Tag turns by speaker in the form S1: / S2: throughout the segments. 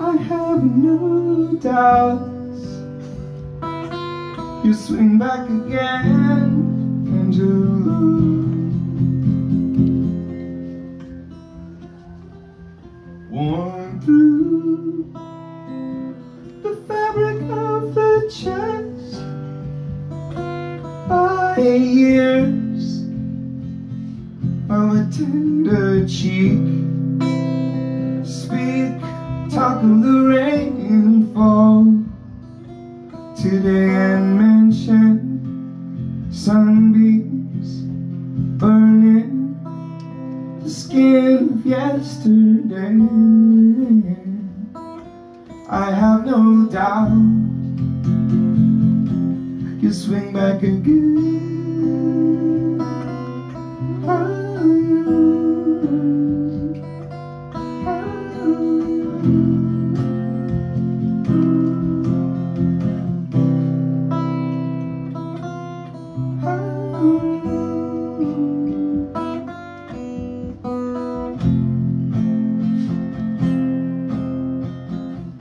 S1: I have no doubts you swing back again, pendulum. Worn through the fabric of the chest by years of a tender cheek. Speak, talk of the rainfall today and mention sunbeams burning the skin of yesterday. I have no doubt you swing back again.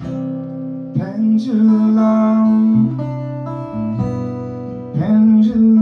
S1: Pendulum, pendulum.